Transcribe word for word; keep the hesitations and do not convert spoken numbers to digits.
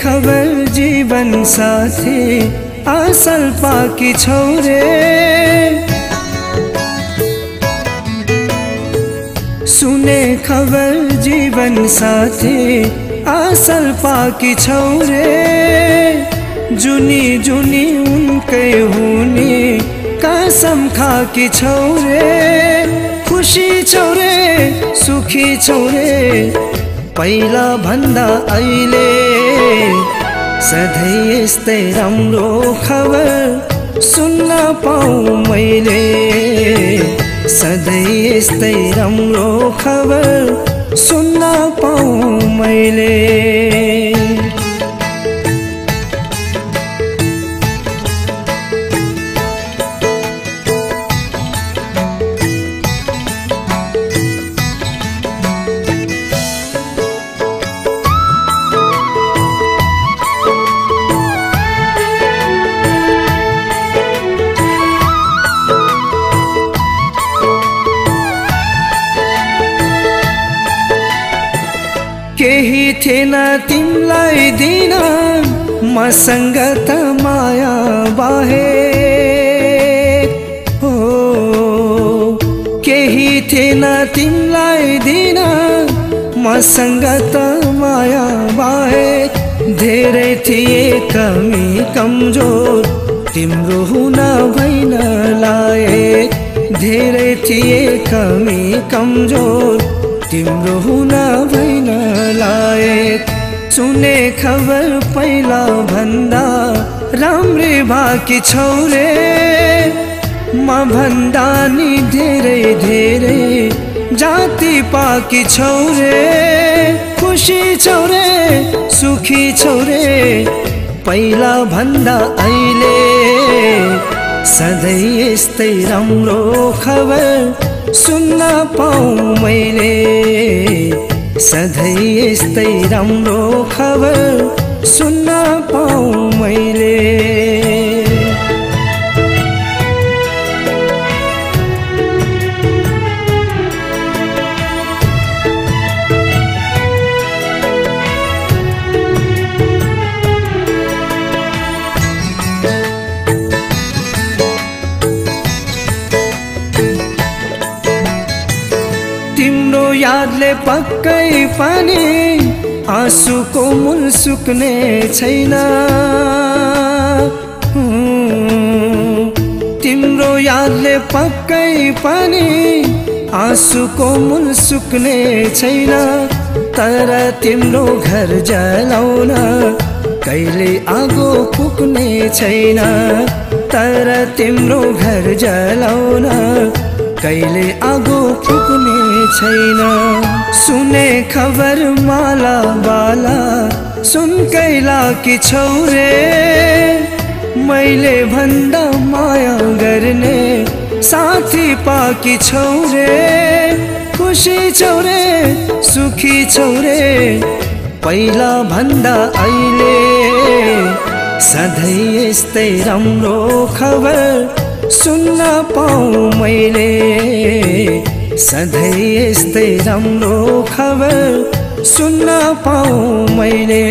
खबर जीवन साथी असल पाकी छौरे। सुने खबर जीवन साथी असल पाकी छौरे। जुनी जुनी उनकै हुने कसम खाकी छौरे। खुशी छौरे सुखी छौरे पहिला भन्दा अहिले। सधैँ यस्तै राम्रो खबर सुन्न पाऊँ मैले। सधैँ यस्तै राम्रो खबर सुन्न पाऊँ मैले। केही थिएन तिमलाई दिन मसँग त माया बाहेक हो। केही थिएन तिमलाई दिन मसँग त माया बाहेक। धेरै थिए कमी कमजोर तिम्रो हुन भइन लायक। धेरै थिए कमी कमजोर तिम्रो हुन भइन लायक। सुने खबर पहिला भन्दा राम्री भाकी छौरे। म भन्दा नि धेरै धेरै जाति पाकी छौरे। खुसी छौरे सुखी छौरे पहिला भन्दा अहिले। सधैँ यस्तै राम्रो खबर सुन्न पाऊँ मैले। सधैँ यस्तै राम्रो खबर सुन्न पाऊँ मैले। तिम्रो यादले पक्कै पनि आँसुको मूल सुक्ने छैन। तिम्रो यादले पक्कै पनि आँसुको मूल सुक्ने छैन। तर तिम्रो घर जलाउन कहिले आगो फुक्ने छैन। तर तिम्रो घर जलाउन कहिले आगो फुक्ने छैन। सुने खबर माला बाला सुनकै लाकी छौरे। मैले भन्दा माया गर्ने साथी पाकी छौरे। खुसी छौरे सुखी छौरे पहिला भन्दा अहिले। सधैँ यस्तै राम्रो खबर सुन्न पाऊँ मैले। सधैँ यस्तै राम्रो खबर सुन्न पाऊँ मैले।